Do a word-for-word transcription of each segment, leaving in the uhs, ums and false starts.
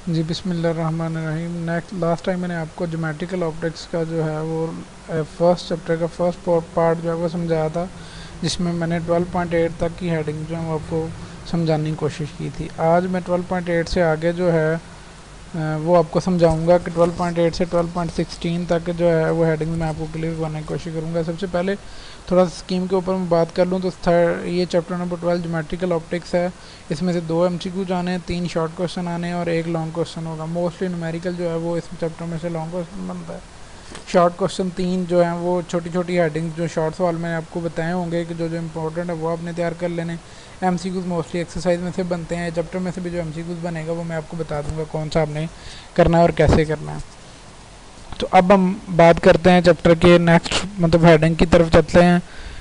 जी बिस्मिल्लाहिर्रहमानिर्रहीम। Next last time मैंने आपको ज्योमेट्रिकल ऑप्टिक्स का जो है वो फर्स्ट चैप्टर का फर्स्ट पार्ट जो है वो समझाया था, जिसमें मैंने ट्वेल्व पॉइंट एट तक की हेडिंग जो है वो आपको समझाने की कोशिश की थी। आज मैं ट्वेल्व पॉइंट एट से आगे जो है अ, वो आपको समझाऊंगा कि ट्वेल्व पॉइंट एट से ट्वेल्व पॉइंट सिक्सटीन तक जो है वो हेडिंग मैं आपको क्लियर करने की कोशिश करूंगा। सबसे पहले थोड़ा सा स्कीम के ऊपर मैं बात कर लूँ तो थर्ड ये chapter number twelve geometrical optics है। इसमें से दो एमसीक्यू जाने हैं, तीन शॉर्ट क्वेश्चन आने हैं और एक लॉन्ग क्वेश्चन होगा। मोस्टली न्यूमेरिकल जो है वो इस चैप्टर में से लॉन्ग क्वेश्चन बनता है। शॉर्ट क्वेश्चन तीन जो हैं वो छोटी छोटी हेडिंग्स जो शॉर्ट सवाल मैंने आपको बताए होंगे कि जो जो इंपॉर्टेंट है वो आपने तैयार कर लेने। M C Qs mostly exercise में से बनते हैं। चैप्टर में से भी जो एम सी क्यूज़ बनेगा वो मैं आपको बता दूंगा कौन सा आपने करना है और कैसे करना है। तो अब हम बात करते हैं चैप्टर के नेक्स्ट मतलब हेडिंग की तरफ चलते हैं।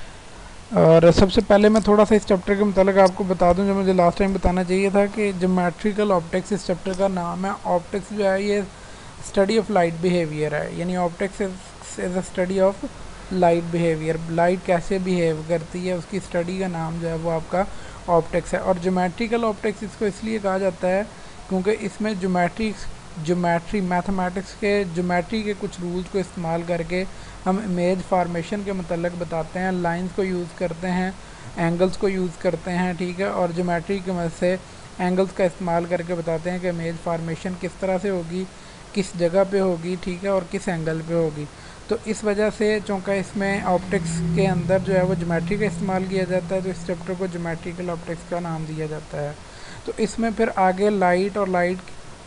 और सबसे पहले मैं थोड़ा सा इस चैप्टर के मतलब आपको बता दूं, जो मुझे लास्ट टाइम बताना चाहिए था कि ज्योमेट्रिकल ऑप्टिक्स इस चैप्टर का नाम है। ऑप्टिक्स जो है ये स्टडी ऑफ लाइट बिहेवियर है, यानी optics is a study of light behaviour. Light कैसे बिहेव करती है उसकी स्टडी का नाम जो है वो आपका ऑप्टिक्स है। और ज्योमेट्रिकल ऑप्टिक्स इसको इसलिए कहा जाता है क्योंकि इसमें ज्योमेट्री ज्योमेट्री मैथमेटिक्स के ज्योमेट्री के कुछ रूल्स को इस्तेमाल करके हम इमेज फार्मेशन के मतलब बताते हैं, लाइंस को यूज़ करते हैं, एंगल्स को यूज़ करते हैं, ठीक है। और ज्योमेट्री की मदद से एंगल्स का इस्तेमाल करके बताते हैं कि इमेज फार्मेशन किस तरह से होगी, किस जगह पे होगी, ठीक है, और किस एंगल पे होगी। तो इस वजह से चूँकि इसमें ऑप्टिक्स के अंदर जो है वो ज्योमेट्री का इस्तेमाल किया जाता है, तो इस चैप्टर को ज्योमेट्रिकल ऑप्टिक्स का नाम दिया जाता है। तो इसमें फिर आगे लाइट और लाइट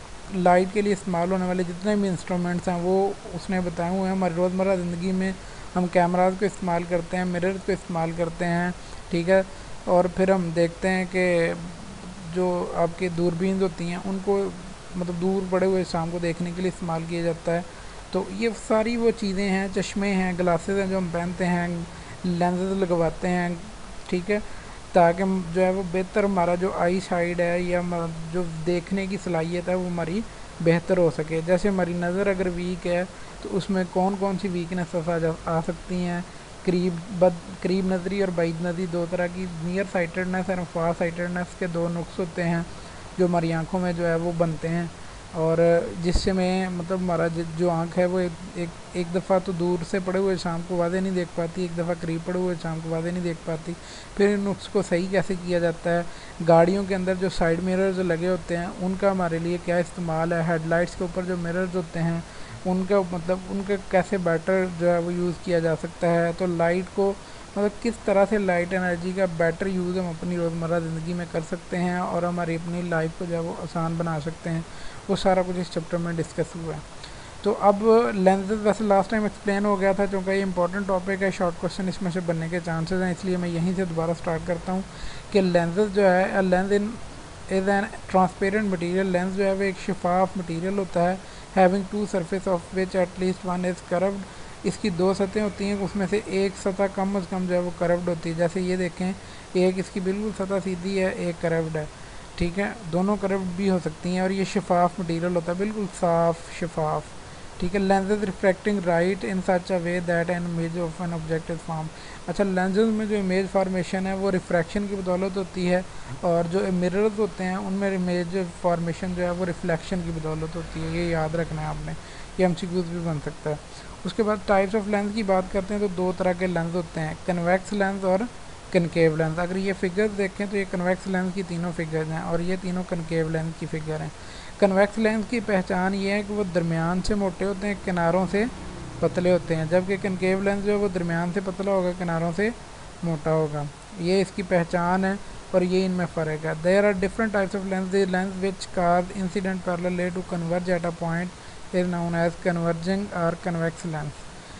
लाइट के लिए इस्तेमाल होने वाले जितने भी इंस्ट्रूमेंट्स हैं वो उसने बताए हुए हैं। हमारी रोज़मर्रा ज़िंदगी में हम कैमराज को इस्तेमाल करते हैं, मिरर्स को इस्तेमाल करते हैं, ठीक है। और फिर हम देखते हैं कि जो आपकी दूरबीन होती हैं उनको मतलब दूर बड़े हुए शाम को देखने के लिए इस्तेमाल किया जाता है। तो ये सारी वो चीज़ें हैं, चश्मे हैं, ग्लासेस हैं जो हम पहनते हैं, लेंसेज लगवाते हैं, ठीक है, ताकि जो है वो बेहतर हमारा जो आई साइड है या जो देखने की सलाहियत है वो हमारी बेहतर हो सके। जैसे हमारी नज़र अगर वीक है तो उसमें कौन कौन सी वीकनेस आ जा आ सकती हैं। करीब बद करीब नज़री और बाइद नज़री दो तरह की, नियर साइटेडनेस और फार साइटेडनेस के दो नुक्स होते हैं जो हमारी आँखों में जो है वो बनते हैं। और जिससे में मतलब हमारा जो आँख है वो एक एक, एक दफ़ा तो दूर से पड़े हुए शाम को वादे नहीं देख पाती, एक दफ़ा करीब पड़े हुए शाम को वादे नहीं देख पाती। फिर इन नुक्स को सही कैसे किया जाता है। गाड़ियों के अंदर जो साइड मिरर जो लगे होते हैं उनका हमारे लिए क्या इस्तेमाल है। हेडलाइट्स के ऊपर जो मिरर्स होते हैं उनका मतलब उनका कैसे बेटर जो है वो यूज़ किया जा सकता है। तो लाइट को मतलब किस तरह से लाइट एनर्जी का बेटर यूज़ हम अपनी रोज़मर्रा ज़िंदगी में कर सकते हैं और हमारी अपनी लाइफ को जो है वो आसान बना सकते हैं, वो सारा कुछ इस चैप्टर में डिस्कस हुआ है। तो अब लेंसेज वैसे लास्ट टाइम एक्सप्लेन हो गया था, क्योंकि ये इंपॉर्टेंट टॉपिक है, शॉर्ट क्वेश्चन इसमें से बनने के चांसेस हैं, इसलिए मैं यहीं से दोबारा स्टार्ट करता हूँ कि लेंसेज जो है lens in is an transparent material. Lens जो है वो एक शफाफ मटेरियल होता है, having two surface of which at least one is curved. इसकी दो सतहें होती हैं, उसमें से एक सतह कम अज़ कम जो है वो कर्व्ड होती है। जैसे ये देखें, एक इसकी बिल्कुल सतह सीधी है, एक कर्व्ड है, ठीक है, दोनों कर्व्ड भी हो सकती हैं। और ये शफाफ मटेरियल होता है, बिल्कुल साफ शफाफ, ठीक है। Lenses refracting right in such a way that an image of an object is form. अच्छा, लेंसेज में जो इमेज फार्मेशन है वो रिफ्रैक्शन की बदौलत होती है, और जो मिरर्स होते हैं उनमें इमेज फार्मेशन जो है वो रिफ्लेक्शन की बदौलत होती है। ये याद रखना है आपने, ये एम सी क्यूज़ भी बन सकता है। उसके बाद टाइप्स ऑफ लेंस की बात करते हैं तो दो तरह के लेंस होते हैं, कन्वेक्स लेंस और कनकेव लेंस। अगर ये फिगर्स देखें तो ये कन्वेक्स लेंस की तीनों फिगर्स हैं और ये तीनों कनकेव लेंस की फिगर हैं। कन्वेक्स लेंस की पहचान ये है कि वो दरमियान से मोटे होते हैं, किनारों से पतले होते हैं, जबकि कनकेव लेंस जो है वो दरमियान से पतला होगा, किनारों से मोटा होगा। ये इसकी पहचान है और ये इनमें फ़र्क है। There are different types of lens. The lens which cause incident parallel ray to converge at a point is known as converging और कन्वेक्स लेंस।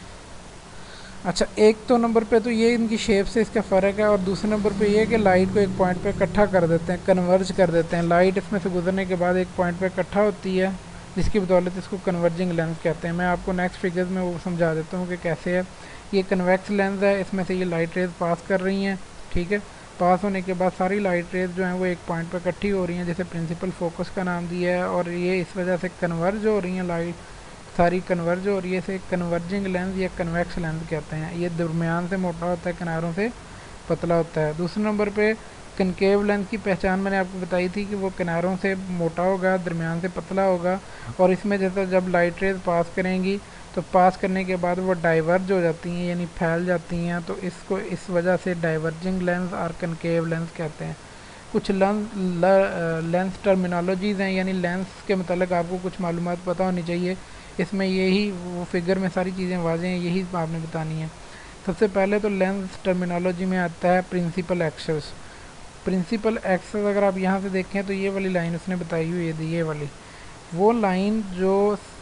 अच्छा, एक तो नंबर पे तो ये इनकी शेप से इसका फ़र्क है, और दूसरे नंबर पे ये है कि लाइट को एक पॉइंट पे इकट्ठा कर देते हैं, कन्वर्ज कर देते हैं। लाइट इसमें से गुजरने के बाद एक पॉइंट पे इकट्ठा होती है, जिसकी बदौलत इसको कन्वर्जिंग लेंस कहते हैं। मैं आपको नेक्स्ट फिगर्स में वो समझा देता हूँ कि कैसे है। ये कन्वेक्स लेंस है, इसमें से ये लाइट रेज पास कर रही हैं, ठीक है। पास होने के बाद सारी लाइट रेज जो हैं वो एक पॉइंट पर इकट्ठी हो रही हैं, जैसे प्रिंसिपल फोकस का नाम दिया है, और ये इस वजह से कन्वर्ज हो रही हैं लाइट सारी कन्वर्ज हो रही है। इसे कन्वर्जिंग लेंस या कन्वेक्स लेंस कहते हैं। ये दरमियान से मोटा होता है, किनारों से पतला होता है। दूसरे नंबर पे कनकेव लेंस की पहचान मैंने आपको बताई थी कि वो किनारों से मोटा होगा, दरमियान से पतला होगा, और इसमें जैसे जब लाइट रेज पास करेंगी तो पास करने के बाद वो डाइवर्ज हो जाती हैं, यानी फैल जाती हैं, तो इसको इस वजह से डाइवर्जिंग लेंस और कनकेव लेंस कहते हैं। कुछ लेंस टर्मिनोलॉजीज़ हैं, यानी लेंस के मतलब आपको कुछ मालूमात पता होनी चाहिए। इसमें यही वो फिगर में सारी चीज़ें वाज़ेह हैं, यही आपने बतानी है। सबसे पहले तो लेंस टर्मिनोलॉजी में आता है प्रिंसिपल एक्सेस। प्रिंसिपल एक्सेस अगर आप यहाँ से देखें तो ये वाली लाइन उसने बताई हुई है, ये वाली वो लाइन जो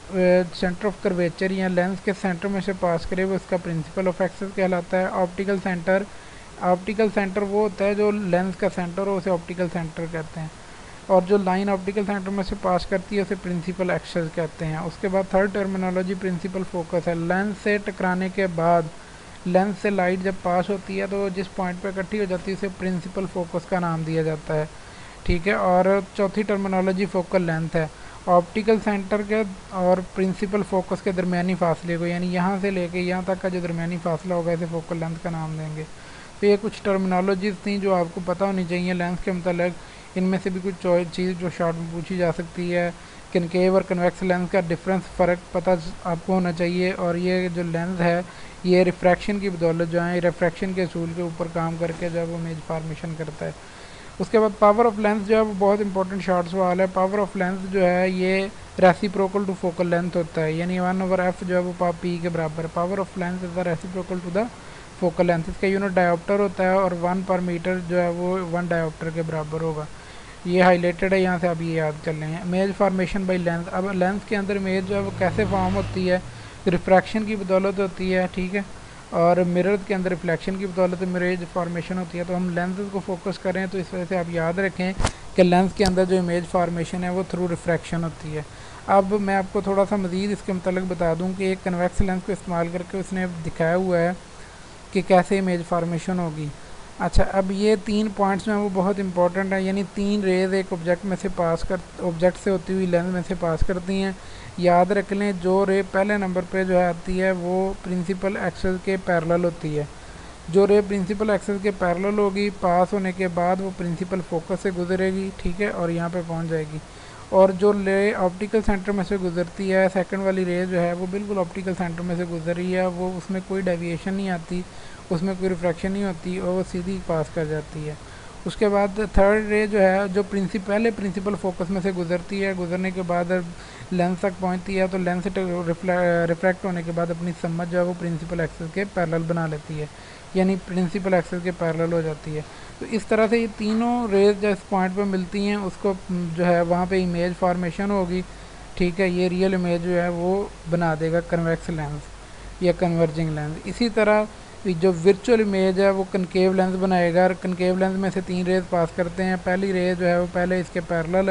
सेंटर ऑफ कर्वेचर या लेंस के सेंटर में से पास करे वो इसका प्रिंसिपल ऑफ एक्सेस कहलाता है। ऑप्टिकल सेंटर ऑप्टिकल सेंटर वो होता है जो लेंस का सेंटर हो, उसे ऑप्टिकल सेंटर कहते हैं, और जो लाइन ऑप्टिकल सेंटर में से पास करती है उसे प्रिंसिपल एक्सेस कहते हैं। उसके बाद थर्ड टर्मिनोलॉजी प्रिंसिपल फोकस है। लेंस से टकराने के बाद लेंस से लाइट जब पास होती है तो जिस पॉइंट पर इकट्ठी हो जाती है उसे प्रिंसिपल फोकस का नाम दिया जाता है, ठीक है। और चौथी टर्मिनोलॉजी फोकल लेंथ है। ऑप्टिकल सेंटर के और प्रिंसिपल फोकस के दरमियानी फासले को, यानी यहाँ से लेके यहाँ तक का जो दरमियानी फासला होगा इसे फोकल लेंथ का नाम देंगे। तो ये कुछ टर्मिनोलॉजीज़ थी जो आपको पता होनी चाहिए लेंस के मतलब। इनमें से भी कुछ चीज़ जो शॉर्ट में पूछी जा सकती है। कनकेव और कन्वेक्स लेंस का डिफरेंस फ़र्क पता आपको होना चाहिए। और ये जो लेंस है ये रिफ्रैक्शन की बदौलत जो है रिफ्रैक्शन के असूल के ऊपर काम करके जो है वो इमेज फॉर्मेशन करता है। उसके बाद पावर ऑफ लेंस जो है वो बहुत इंपॉर्टेंट शॉर्ट सवाल है। पावर ऑफ लेंस जो है ये रेसिप्रोकल टू फोकल लेंथ होता है, यानी वन ओवर एफ जो है वो पी के बराबर है। Power of lens is the reciprocal to the focal length. इसका यूनिट डायोप्टर होता है और वन पर मीटर जो है वो वन डायोप्टर के बराबर होगा। ये हाईलाइटेड है, यहाँ से आप ये याद कर लें। Image formation by lens. अब लेंस के अंदर इमेज जो है वो कैसे फॉर्म होती है? रिफ्रैक्शन की बदौलत होती है, ठीक है, और मिरर के अंदर रिफ्लेक्शन की बदौलत इमेज फॉर्मेशन होती है। तो हम लेंस को फोकस करें तो इस वजह से आप याद रखें कि लेंस के अंदर जो इमेज फॉर्मेशन है वो थ्रू रिफ्रैक्शन होती है। अब मैं आपको थोड़ा सा मज़ीद इसके मतलब बता दूं कि एक कन्वेक्स लेंस को इस्तेमाल करके उसने दिखाया हुआ है कि कैसे इमेज फॉर्मेशन होगी। अच्छा, अब ये तीन पॉइंट्स में वो बहुत इंपॉर्टेंट है, यानी तीन रेज एक ऑब्जेक्ट में से पास कर ऑब्जेक्ट से होती हुई लेंस में से पास करती हैं। याद रख लें, जो रे पहले नंबर पे जो है आती है वो प्रिंसिपल एक्सेस के पैरेलल होती है। जो रे प्रिंसिपल एक्सेस के पैरेलल होगी, पास होने के बाद वो प्रिंसिपल फोकस से गुजरेगी, ठीक है, और यहाँ पे पहुँच जाएगी। और जो रे ऑप्टिकल सेंटर में से गुजरती है, सेकंड वाली रे जो है वो बिल्कुल ऑप्टिकल सेंटर में से गुजर रही है, वो उसमें कोई डेविएशन नहीं आती, उसमें कोई रिफ्रैक्शन नहीं होती और वो सीधी पास कर जाती है। उसके बाद थर्ड रे जो है जो प्रिंसिप पहले प्रिंसिपल फोकस में से गुजरती है, गुजरने के बाद लेंस तक पहुंचती है, तो लेंस से रिफ्रैक्ट होने के बाद अपनी समझ जो है वो प्रिंसिपल एक्सेस के पैरेलल बना लेती है, यानी प्रिंसिपल एक्सेस के पैरेलल हो जाती है। तो इस तरह से ये तीनों रेज जो इस पॉइंट पे मिलती हैं उसको जो है वहाँ पे इमेज फॉर्मेशन होगी, ठीक है। ये रियल इमेज जो है वो बना देगा कन्वेक्स लेंस या कन्वर्जिंग लेंस। इसी तरह जो वर्चुअल इमेज है वो कनकेव लेंस बनाएगा, और कनकेव लेंस में से तीन रेज पास करते हैं। पहली रेज जो है वो पहले इसके पैरेलल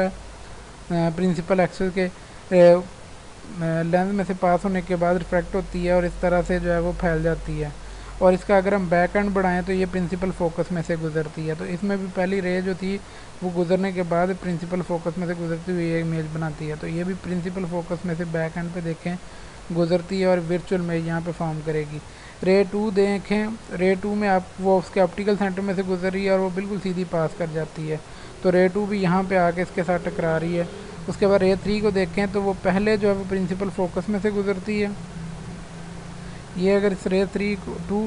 है प्रिंसिपल एक्सेस के लेंस में से पास होने के बाद रिफ्रैक्ट होती है और इस तरह से जो है वो फैल जाती है। और इसका अगर हम बैक एंड बढ़ाएं तो ये प्रिंसिपल फोकस में से गुजरती है। तो इसमें भी पहली रे जो थी वो गुजरने के बाद प्रिंसिपल फोकस में से गुजरती हुई ये इमेज बनाती है। तो ये भी प्रिंसिपल फोकस में से बैक एंड पे देखें गुजरती है और वर्चुअल इमेज यहाँ पे फॉर्म करेगी। रे टू देखें, रे टू में आप वो उसके ऑप्टिकल सेंटर में से गुजर रही है और वो बिल्कुल सीधी पास कर जाती है, तो रे टू भी यहाँ पे आके इसके साथ टकरा रही है। उसके बाद रे थ्री को देखें तो वो पहले जो है वो प्रिंसिपल फोकस में से गुजरती है। ये अगर इस रे थ्री को टू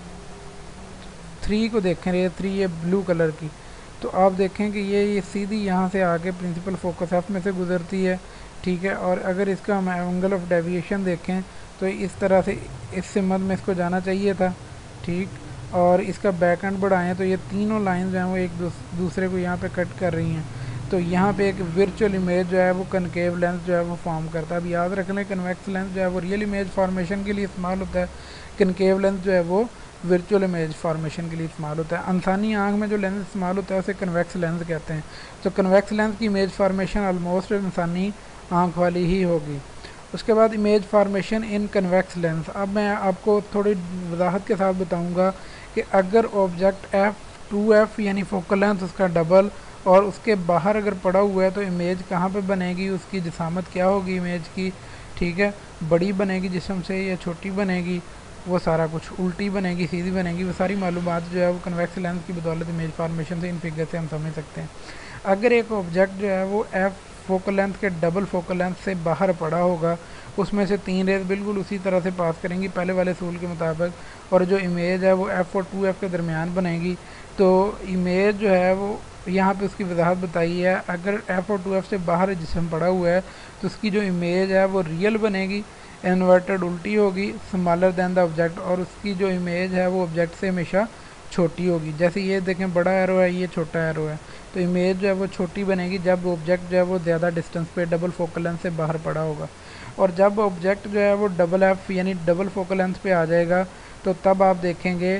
थ्री को देखें, रे थ्री ये ब्लू कलर की, तो आप देखें कि ये ये सीधी यहाँ से आके प्रिंसिपल फोकस एफ में से गुजरती है, ठीक है। और अगर इसका हम एंगल ऑफ डेविएशन देखें तो इस तरह से इस सिमत में इसको जाना चाहिए था, ठीक। और इसका बैक एंड बढ़ाएं तो ये तीनों लाइन जो हैं वो एक दूसरे को यहाँ पे कट कर रही हैं। तो यहाँ पे एक वर्चुअल इमेज जो है वो कनकेव लेंस जो है वो फॉर्म करता है। अब याद रख लें कन्वेक्स लेंस जो है वो रियल इमेज फॉर्मेशन के लिए इस्तेमाल होता है, कनकेव लेंस जो है वो वर्चुअल इमेज फॉर्मेशन के लिए इस्तेमाल होता है। इंसानी आँख में जो लेंस इस्तेमाल होता है उसे कन्वेक्स लेंस कहते हैं। तो कन्वेक्स लेंस की इमेज फॉर्मेशन ऑलमोस्ट इंसानी आँख वाली ही होगी। उसके बाद image formation in convex lens. अब मैं आपको थोड़ी वजाहत के साथ बताऊंगा कि अगर ऑब्जेक्ट एफ टू एफ यानी फोकल लेंथ उसका डबल और उसके बाहर अगर पड़ा हुआ है तो इमेज कहाँ पे बनेगी, उसकी जिसामत क्या होगी इमेज की, ठीक है, बड़ी बनेगी जिस्म से या छोटी बनेगी। वो सारा कुछ उल्टी बनेगी, सीधी बनेगी, वो सारी मालूमात जो है वो कन्वेक्स लेंस की बदौलत इमेज फॉर्मेशन से इन फिगर से हम समझ सकते हैं। अगर एक ऑब्जेक्ट जो है वो एफ फोकल लेंथ के डबल फोकल लेंथ से बाहर पड़ा होगा, उसमें से तीन रेज बिल्कुल उसी तरह से पास करेंगी पहले वाले सूल के मुताबिक, और जो इमेज है वो एफ़ और टू एफ़ के दरमियान बनेगी। तो इमेज जो है वो यहाँ पे उसकी वजाहत बताई है, अगर एफ़ और टू एफ़ से बाहर जिस्म पड़ा हुआ है तो उसकी जो इमेज है वो रियल बनेगी, इन्वर्टेड उल्टी होगी, स्मॉलर दैन द ऑब्जेक्ट, और उसकी जो इमेज है वो ऑब्जेक्ट से हमेशा छोटी होगी। जैसे ये देखें बड़ा एरो है, ये छोटा एरो है, तो इमेज जो है वो छोटी बनेगी जब ऑब्जेक्ट जो है वो ज़्यादा डिस्टेंस पे डबल फोकल लेंथ से बाहर पड़ा होगा। और जब ऑब्जेक्ट जो है वो डबल एफ यानी डबल फोकल लेंथ पे आ जाएगा तो तब आप देखेंगे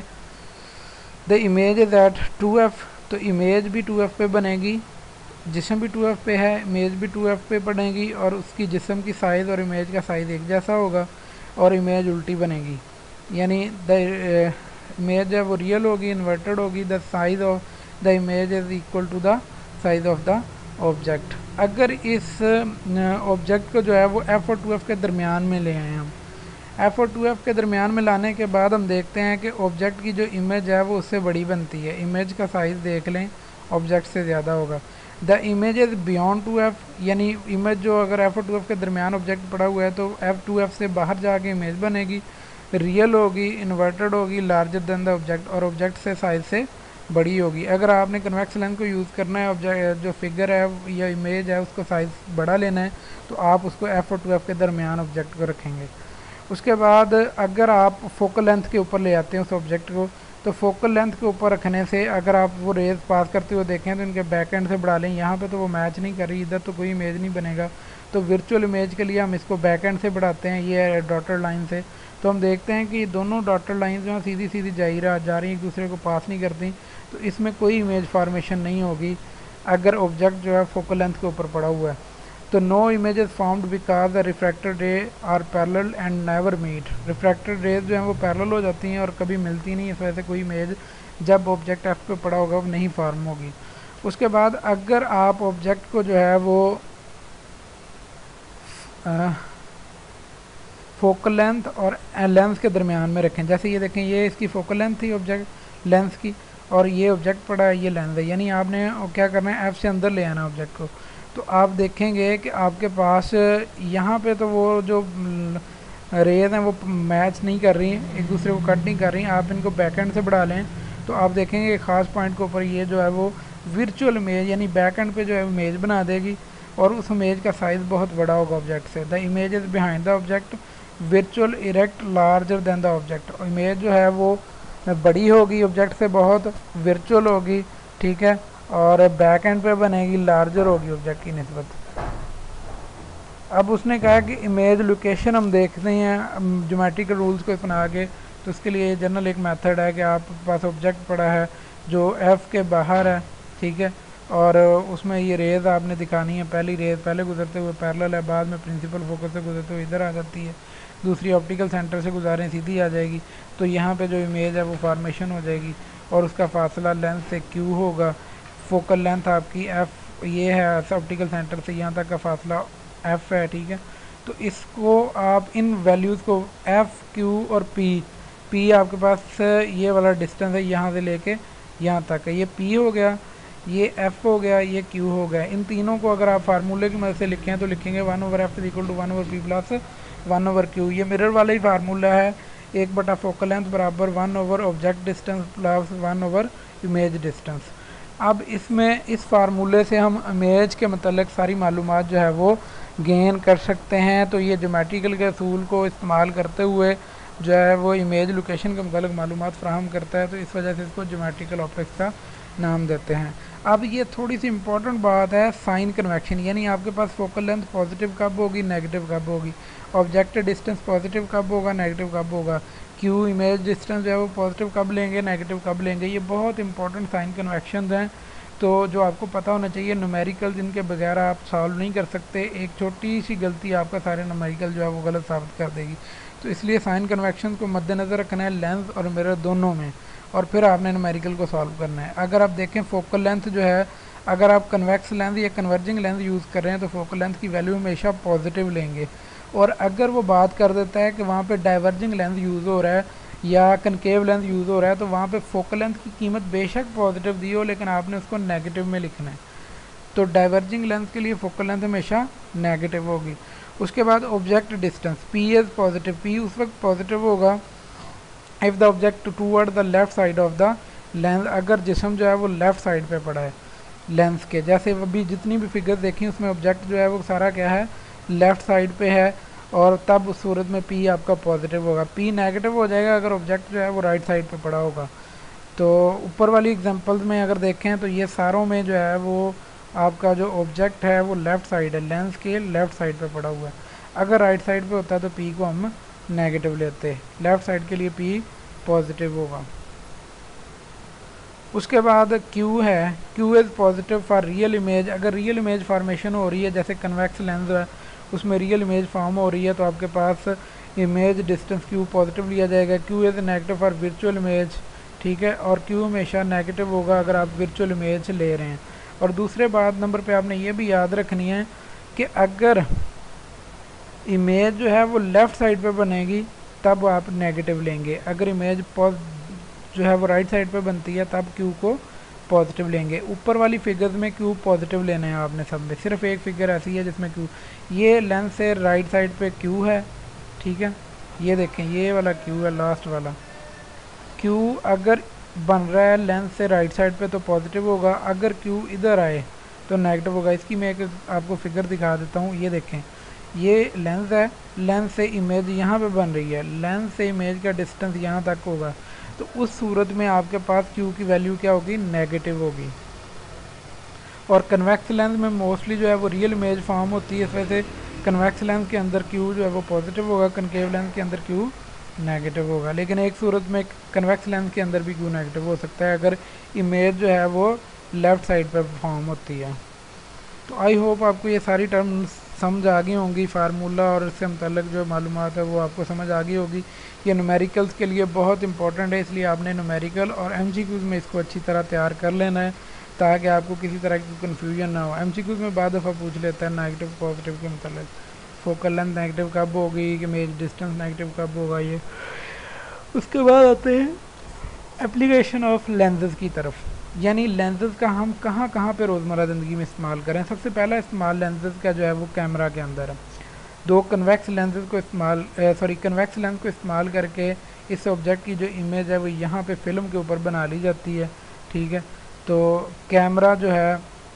the image is at two F, तो इमेज भी टू एफ पे बनेगी, जिस्म भी टू एफ पे है, इमेज भी टू एफ पे बनेगी, और उसकी जिस्म की साइज़ और इमेज का साइज़ एक जैसा होगा, और इमेज उल्टी बनेगी, यानी द इमेज है वो रियल होगी, इन्वर्टेड होगी, the size of the image is equal to the size of the object. अगर इस ऑब्जेक्ट को जो है वो एफ़ और टू एफ़ के दरमियान में ले आए हम, एफ़ और टू एफ़ के दरमियान में लाने के बाद हम देखते हैं कि ऑब्जेक्ट की जो इमेज है वो उससे बड़ी बनती है, इमेज का साइज़ देख लें ऑब्जेक्ट से ज़्यादा होगा। The image is beyond two F, यानी इमेज जो अगर एफ़ और टू एफ़ के दरमियान ऑब्जेक्ट पड़ा हुआ है तो एफ़ टू एफ़ से बाहर जाके इमेज बनेगी, रियल होगी, इन्वर्टेड होगी, लार्जर दैन द ऑब्जेक्ट, और ऑब्जेक्ट से साइज़ से बड़ी होगी। अगर आपने कन्वेक्स लेंस को यूज़ करना है, ऑब्जेक्ट जो फिगर है या इमेज है उसको साइज़ बड़ा लेना है, तो आप उसको एफ़ और टू एफ़ के दरमियान ऑब्जेक्ट को रखेंगे। उसके बाद अगर आप फोकल लेंथ के ऊपर ले आते हैं उस ऑब्जेक्ट को, तो फोकल लेंथ के ऊपर रखने से अगर आप वो रेज पास करते हुए देखें तो इनके बैक एंड से बढ़ा लें, यहाँ पे तो वो मैच नहीं कर रही, इधर तो कोई इमेज नहीं बनेगा, तो वर्चुअल इमेज के लिए हम इसको बैक एंड से बढ़ाते हैं, ये डॉटर लाइन से, तो हम देखते हैं कि दोनों डॉटर लाइन जो हैं सीधी सीधी जा रहा जा रही एक दूसरे को पास नहीं करती, तो इसमें कोई इमेज फॉर्मेशन नहीं होगी अगर ऑब्जेक्ट जो है फोकल लेंथ के ऊपर पड़ा हुआ है। तो no images formed because the refracted ray are parallel and never meet, refracted rays जो हैं वो पैरेलल हो जाती हैं और कभी मिलती नहीं, इस वजह से कोई इमेज जब ऑब्जेक्ट एफ पे पड़ा होगा वो नहीं फॉर्म होगी। उसके बाद अगर आप ऑब्जेक्ट को जो है वो आ, फोकल लेंथ और लेंस के दरमियान में रखें, जैसे ये देखें ये इसकी फोकल लेंथ थी ऑब्जेक्ट लेंस की, और ये ऑब्जेक्ट पड़ा है, ये लेंस है, यानी आपने क्या करना है एफ से अंदर ले आना ऑब्जेक्ट को, तो आप देखेंगे कि आपके पास यहाँ पे तो वो जो रेज हैं वो मैच नहीं कर रही हैं, एक दूसरे को कट नहीं कर रही, आप इनको बैक एंड से बढ़ा लें तो आप देखेंगे एक ख़ास पॉइंट के ऊपर ये जो है वो वर्चुअल इमेज यानी बैक एंड पे जो है इमेज बना देगी, और उस इमेज का साइज़ बहुत बड़ा होगा ऑब्जेक्ट से। The image is behind the object virtual erect larger than the object, image जो है वो बड़ी होगी ऑब्जेक्ट से बहुत, वर्चुअल होगी, ठीक है, और बैक एंड पे बनेगी, लार्जर होगी ऑब्जेक्ट की निस्बत। अब उसने कहा कि इमेज लोकेशन हम देखते हैं ज्योमेट्रिकल रूल्स को अपना के, तो उसके लिए जनरल एक मेथड है कि आपके पास ऑब्जेक्ट पड़ा है जो एफ़ के बाहर है, ठीक है, और उसमें ये रेज़ आपने दिखानी है, पहली रेज़ पहले गुजरते हुए पैरेलल है, बाद में प्रिंसिपल फोकस से गुजरते हुए इधर आ जाती है, दूसरी ऑप्टिकल सेंटर से गुजारें सीधी आ जाएगी, तो यहाँ पे जो इमेज है वो फॉर्मेशन हो जाएगी, और उसका फासला लेंथ से क्यू होगा, फोकल लेंथ आपकी एफ़ ये है ऑप्टिकल सेंटर से यहाँ तक का फासला एफ़ है, ठीक है। तो इसको आप इन वैल्यूज़ को एफ़ क्यू और पी, पी आपके पास ये वाला डिस्टेंस है यहाँ से लेके यहाँ तक है, ये पी हो गया, ये एफ़ हो गया, ये क्यू हो गया, इन तीनों को अगर आप फार्मूले की मदद से लिखें तो लिखेंगे one over F is equal to one over P plus one over Q, ये मिरर वाला ही फार्मूला है, एक बटा फोकल लेंथ बराबर one over object distance plus one over image distance. अब इसमें इस फार्मूले से हम इमेज के मतलब सारी मालूमात जो है वो गेन कर सकते हैं, तो ये ज्योमेट्रिकल के असूल को इस्तेमाल करते हुए जो है वो इमेज लोकेशन के मतलब मालूमात फ्राहम करता है, तो इस वजह से इसको ज्योमेट्रिकल ऑप्टिक्स का नाम देते हैं। अब ये थोड़ी सी इंपॉर्टेंट बात है साइन कन्वेक्शन, यानी आपके पास फोकल लेंथ पॉजिटिव कब होगी, नेगेटिव कब होगी, ऑब्जेक्ट डिस्टेंस पॉजिटिव कब होगा, नेगेटिव कब होगा, क्यू इमेज डिस्टेंस जो है वो पॉजिटिव कब लेंगे, नेगेटिव कब लेंगे, ये बहुत इंपॉर्टेंट साइन कन्वेक्शन हैं, तो जो आपको पता होना चाहिए। न्यूमेरिकल जिनके बगैर आप सॉल्व नहीं कर सकते, एक छोटी सी गलती आपका सारे न्यूमेरिकल जो है वो गलत साबित कर देगी, तो इसलिए साइन कन्वेक्शन को मद्देनज़र रखना है लेंस और मिरर दोनों में, और फिर आपने न्यूमेरिकल को सॉल्व करना है। अगर आप देखें फोकल लेंथ जो है, अगर आप कन्वेक्स लेंथ या कन्वर्जिंग लेंथ यूज़ कर रहे हैं तो फोकल लेंथ की वैल्यू हमेशा पॉजिटिव लेंगे, और अगर वो बात कर देता है कि वहाँ पे डाइवर्जिंग लेंस यूज़ हो रहा है या कनकेव लेंस यूज़ हो रहा है, तो वहाँ पे फोकल लेंथ की कीमत बेशक पॉजिटिव दी हो, लेकिन आपने उसको नेगेटिव में लिखना है। तो डाइवर्जिंग लेंस के लिए फोकल लेंथ हमेशा नेगेटिव होगी। उसके बाद object distance, P is positive, P उस वक्त पॉजिटिव होगा if the object toward the left side of the lens, अगर जिसम जो है वो लेफ़्ट साइड पे पड़ा है लेंस के। जैसे अभी जितनी भी फिगर्स देखी उसमें ऑब्जेक्ट जो है वो सारा क्या है, लेफ़्ट साइड पे है, और तब उस सूरत में पी आपका पॉजिटिव होगा। पी नेगेटिव हो जाएगा अगर ऑब्जेक्ट जो है वो राइट साइड पे पड़ा होगा। तो ऊपर वाली एग्जांपल्स में अगर देखें तो ये सारों में जो है वो आपका जो ऑब्जेक्ट है वो लेफ़्ट साइड है, लेंस के लेफ़्ट साइड पे पड़ा हुआ है। अगर राइट साइड पे होता है तो पी को हम नेगेटिव लेते हैं, लेफ़्ट साइड के लिए पी पॉजिटिव होगा। उसके बाद Q है, Q is positive for real image. अगर रियल इमेज फॉर्मेशन हो रही है, जैसे कन्वेक्स लेंस है उसमें रियल इमेज फॉर्म हो रही है, तो आपके पास इमेज डिस्टेंस Q पॉजिटिव लिया जाएगा। Q is negative for virtual image, ठीक है, और Q हमेशा नेगेटिव होगा अगर आप वर्चुअल इमेज ले रहे हैं। और दूसरे बात नंबर पे आपने ये भी याद रखनी है कि अगर इमेज जो है वो लेफ़्ट साइड पे बनेगी तब आप नेगेटिव लेंगे, अगर इमेज जो है वो राइट साइड पे बनती है तब Q को पॉजिटिव लेंगे। ऊपर वाली फिगर्स में Q पॉजिटिव लेने हैं आपने सब में, सिर्फ एक फिगर ऐसी है जिसमें Q, ये लेंस से राइट साइड पे Q है, ठीक है, ये देखें ये वाला Q है लास्ट वाला। Q अगर बन रहा है लेंस से राइट साइड पे तो पॉजिटिव होगा, अगर Q इधर आए तो नेगेटिव होगा। इसकी मैं एक आपको फिगर दिखा देता हूँ, ये देखें ये लेंस है, लेंस से इमेज यहाँ पे बन रही है, लेंस से इमेज का डिस्टेंस यहाँ तक होगा, तो उस सूरत में आपके पास Q की वैल्यू क्या होगी, नेगेटिव होगी। और कन्वेक्स लेंस में मोस्टली जो है वो रियल इमेज फॉर्म होती है, इस वजह से कन्वेक्स लेंस के अंदर Q जो है वो पॉजिटिव होगा, कनकेव लेंस के अंदर Q नेगेटिव होगा। लेकिन एक सूरत में कन्वेक्स लेंस के अंदर भी Q नेगेटिव हो सकता है अगर इमेज जो है वो लेफ़्ट साइड पर फॉर्म होती है। तो आई होप आपको ये सारी टर्म्स समझ आ गई होंगी, फार्मूला और इससे मुतल्लिक जो मालूमात है वो आपको समझ आ गई होगी। ये न्यूमेरिकल्स के लिए बहुत इंपॉर्टेंट है, इसलिए आपने न्यूमेरिकल और एमसीक्यूज़ में इसको अच्छी तरह तैयार कर लेना है ताकि आपको किसी तरह की कन्फ्यूजन ना हो। एमसीक्यूज़ में बाद दफ़ा पूछ लेता है नेगेटिव पॉजिटिव के मतलब, फोकल लेंथ नेगेटिव कब होगी, कि इमेज डिस्टेंस नेगेटिव कब होगा ये। उसके बाद आते हैं एप्लीकेशन ऑफ लेंसेज की तरफ, यानी लेंसेज का हम कहाँ कहाँ पे रोज़मर्रा ज़िंदगी में इस्तेमाल करें। सबसे पहला इस्तेमाल लेंसेज का जो है वो कैमरा के अंदर है। दो कन्वेक्स लेंसेज को इस्तेमाल सॉरी कन्वेक्स लेंस को इस्तेमाल करके इस ऑब्जेक्ट की जो इमेज है वो यहाँ पे फिल्म के ऊपर बना ली जाती है, ठीक है। तो कैमरा जो है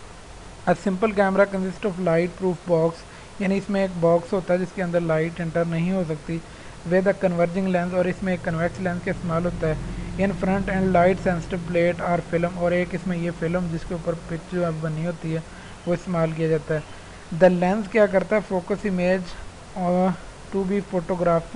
a simple camera consist of light proof box, यानी इसमें एक बॉक्स होता है जिसके अंदर लाइट एंटर नहीं हो सकती, विद अ कन्वर्जिंग लेंस, और इसमें एक कन्वेक्स लेंस का इस्तेमाल होता है। In front and light sensitive plate और फिल्म, और एक इसमें ये फिल्म जिसके ऊपर पिक्चर बनी होती है वो इस्तेमाल किया जाता है। द लेंस क्या करता है, focus image to be photograph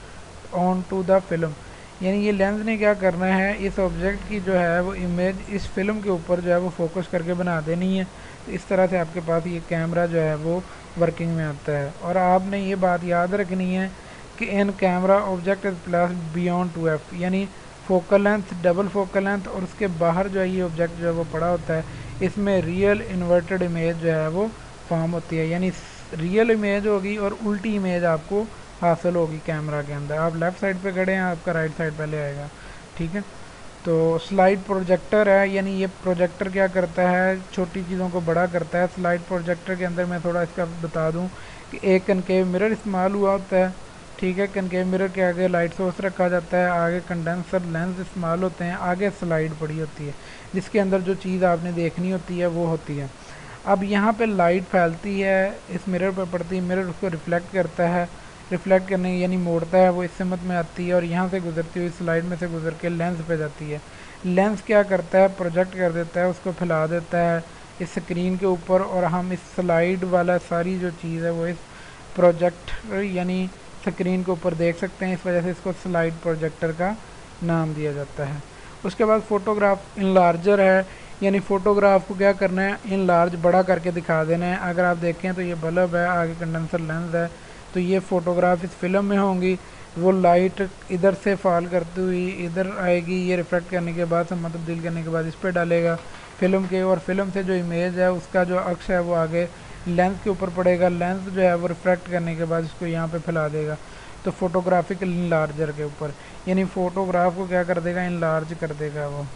onto the film, यानी ये लेंस ने क्या करना है, इस ऑब्जेक्ट की जो है वो इमेज इस फिल्म के ऊपर जो है वो फोकस करके बना देनी है। तो इस तरह से आपके पास ये कैमरा जो है वो वर्किंग में आता है। और आपने ये बात याद रखनी है कि in camera object is plus beyond two F, यानी focal length, double focal length, और उसके बाहर जो है ये ऑब्जेक्ट जो है वो पड़ा होता है, इसमें रियल इन्वर्टेड इमेज जो है वो फॉर्म होती है, यानी रियल इमेज होगी और उल्टी इमेज आपको हासिल होगी कैमरा के अंदर। आप लेफ़्ट साइड पे खड़े हैं, आपका राइट साइड पहले आएगा, ठीक है। तो स्लाइड प्रोजेक्टर है, यानी ये प्रोजेक्टर क्या करता है, छोटी चीज़ों को बड़ा करता है। स्लाइड प्रोजेक्टर के अंदर मैं थोड़ा इसका बता दूं कि एक कनकेव मिरर इस्तेमाल हुआ होता है, ठीक है। कनकेव मिरर के आगे लाइट सोर्स रखा जाता है, आगे कंडेंसर लेंस इस्तेमाल होते हैं, आगे स्लाइड पड़ी होती है जिसके अंदर जो चीज़ आपने देखनी होती है वो होती है। अब यहाँ पे लाइट फैलती है, इस मिरर पर पड़ती है, मिरर उसको रिफ्लेक्ट करता है, रिफ्लेक्ट करने यानी मोड़ता है, वो इस समत में आती है और यहाँ से गुजरती हुई स्लाइड में से गुजर के लेंस पे जाती है। लेंस क्या करता है, प्रोजेक्ट कर देता है, उसको फैला देता है इस स्क्रीन के ऊपर, और हम इस स्लाइड वाला सारी जो चीज़ है वो इस प्रोजेक्टर यानी स्क्रीन के ऊपर देख सकते हैं। इस वजह से इसको स्लाइड प्रोजेक्टर का नाम दिया जाता है। उसके बाद फ़ोटोग्राफ इनलार्जर है, यानी फ़ोटोग्राफ को क्या करना है, इनलार्ज बड़ा करके दिखा देना है। अगर आप देखें तो ये बल्ब है, आगे कंडेंसर लेंस है, तो ये फ़ोटोग्राफ इस फिल्म में होंगी, वो लाइट इधर से फॉल करती हुई इधर आएगी, ये रिफ्लेक्ट करने के बाद सम्मा तब्दील करने के बाद इस पर डालेगा फिल्म के, और फिल्म से जो इमेज है उसका जो अक्ष है वो आगे लेंस के ऊपर पड़ेगा, लेंस जो है वो रिफ्रैक्ट करने के बाद इसको यहाँ पे फैला देगा, तो फोटोग्राफिकल इनलार्जर के ऊपर, यानी फ़ोटोग्राफ को क्या कर देगा, इनलार्ज कर देगा वो।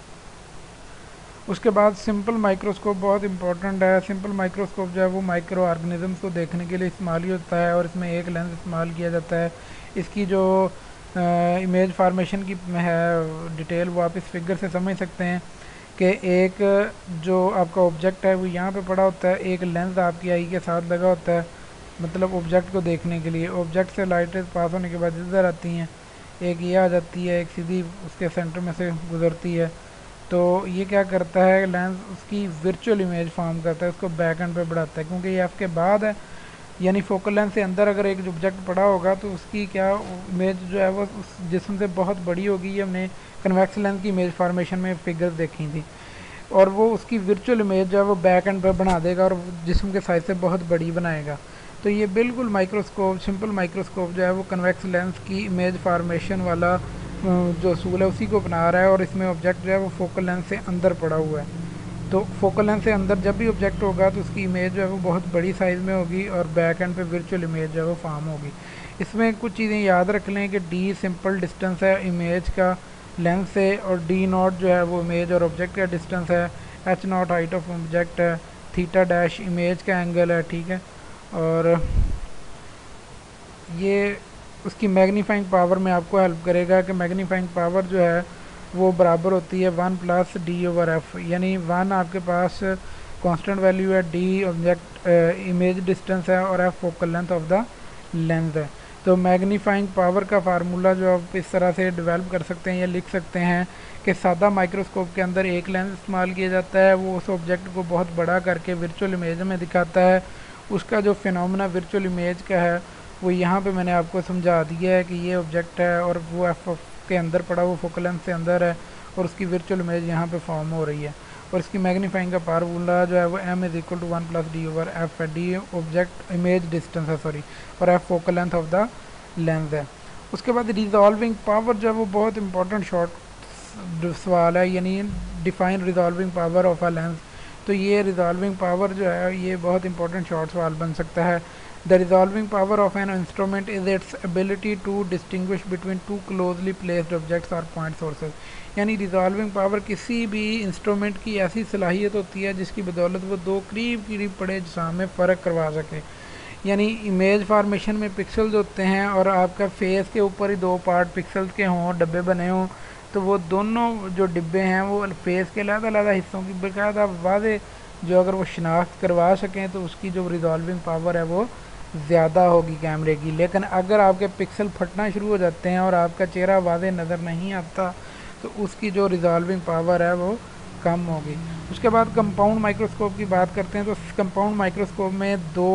उसके बाद सिंपल माइक्रोस्कोप बहुत इंपॉर्टेंट है। सिंपल माइक्रोस्कोप जो है वो माइक्रो ऑर्गेनिजम्स को देखने के लिए इस्तेमाल ही होता है और इसमें एक लेंस इस्तेमाल किया जाता है। इसकी जो इमेज फार्मेशन की है डिटेल वो आप इस फिगर से समझ सकते हैं कि एक जो आपका ऑब्जेक्ट है वो यहाँ पे पड़ा होता है, एक लेंस आपकी आई के साथ लगा होता है, मतलब ऑब्जेक्ट को देखने के लिए। ऑब्जेक्ट से लाइट पास होने के बाद इधर आती हैं, एक ये आ जाती है, एक सीधी उसके सेंटर में से गुजरती है। तो ये क्या करता है, लेंस उसकी वर्चुअल इमेज फॉर्म करता है, उसको बैक एंड पे बढ़ाता है, क्योंकि ये एफ के बाद है, यानी फोकल लेंथ से अंदर अगर एक ऑब्जेक्ट पड़ा होगा तो उसकी क्या इमेज जो है वो उस जिस्म से बहुत बड़ी होगी। ये हमने कन्वेक्स लेंस की इमेज फार्मेशन में फिगर्स देखी थी, और वो उसकी वर्चुअल इमेज जो है वो बैक एंड पर बना देगा और जिस्म के साइज से बहुत बड़ी बनाएगा। तो ये बिल्कुल माइक्रोस्कोप, सिंपल माइक्रोस्कोप जो है वो कन्वेक्स लेंस की इमेज फार्मेशन वाला जो असूल है उसी को बना रहा है, और इसमें ऑब्जेक्ट जो है वो फोकल लेंथ से अंदर पड़ा हुआ है। तो फोकल लेंथ से अंदर जब भी ऑब्जेक्ट होगा तो उसकी इमेज जो है वो बहुत बड़ी साइज़ में होगी और बैक एंड पे वर्चुअल इमेज जो है वो फॉर्म होगी। इसमें कुछ चीज़ें याद रख लें कि डी सिंपल डिस्टेंस है इमेज का लेंस से, और डी नॉट जो है वो इमेज और ऑब्जेक्ट का डिस्टेंस है, H not height of object है, थीटा डैश इमेज का एंगल है, ठीक है। और ये उसकी मैग्नीफाइंग पावर में आपको हेल्प करेगा कि मैग्नीफाइंग पावर जो है वो बराबर होती है one plus D over F, यानी वन आपके पास कांस्टेंट वैल्यू है, डी ऑब्जेक्ट इमेज डिस्टेंस है, और F focal length of the lens है। तो मैग्नीफाइंग पावर का फार्मूला जो आप इस तरह से डेवलप कर सकते हैं या लिख सकते हैं कि सादा माइक्रोस्कोप के अंदर एक लेंस इस्तेमाल किया जाता है, वो उस ऑब्जेक्ट को बहुत बड़ा करके वर्चुअल इमेज में दिखाता है। उसका जो फिनोमेना वर्चुअल इमेज का है वो यहाँ पे मैंने आपको समझा दिया है कि ये ऑब्जेक्ट है और वो एफ के अंदर पड़ा, वो फोकल लेंथ से अंदर है, और उसकी वर्चुअल इमेज यहाँ पे फॉर्म हो रही है। और इसकी मैग्नीफाइंग का फार्मूला जो है वो M is equal to one plus D over F है, डी ऑब्जेक्ट इमेज डिस्टेंस है सॉरी, और F focal length of the lens है। उसके बाद रिजॉल्विंग पावर जो है वो बहुत इंपॉर्टेंट शॉर्ट सवाल है, यानी define resolving power of a lens. तो ये रिजॉल्विंग पावर जो है ये बहुत इंपॉर्टेंट शॉर्ट सवाल बन सकता है। The resolving power of an instrument is its ability to distinguish between two closely placed objects or point sources। यानी रिजॉल्विंग पावर किसी भी इंस्ट्रूमेंट की ऐसी सलाहियत होती है जिसकी बदौलत वो दो करीब करीब पड़े अजसाम में फ़र्क करवा सके। यानी इमेज फार्मेशन में पिक्सल्स होते हैं और आपका फेस के ऊपर ही दो पार्ट पिक्सल्स के हों, डब्बे बने हों, तो वो दोनों जो डिब्बे हैं वो फेस के अलग-अलग हिस्सों की बाकायदा वाज़े जो अगर वो शनाख्त करवा सकें तो उसकी जो रिजॉल्विंग पावर है वो ज़्यादा होगी कैमरे की। लेकिन अगर आपके पिक्सल फटना शुरू हो जाते हैं और आपका चेहरा वाज़े नज़र नहीं आता तो उसकी जो रिजॉल्विंग पावर है वो कम होगी। उसके बाद कंपाउंड माइक्रोस्कोप की बात करते हैं तो कंपाउंड माइक्रोस्कोप में दो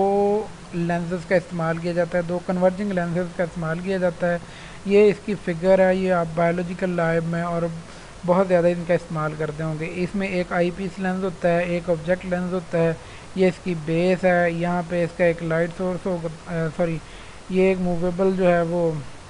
लेंसेज का इस्तेमाल किया जाता है, दो कन्वर्जिंग लेंसेज का इस्तेमाल किया जाता है। ये इसकी फिगर है, ये आप बायोलॉजिकल लैब में और बहुत ज़्यादा इनका इस्तेमाल करते होंगे। इसमें एक आई पीस लेंस होता है, एक ऑब्जेक्ट लेंस होता है, ये इसकी बेस है, यहाँ पे इसका एक लाइट सोर्स होगा, सॉरी ये एक मूवेबल जो है वो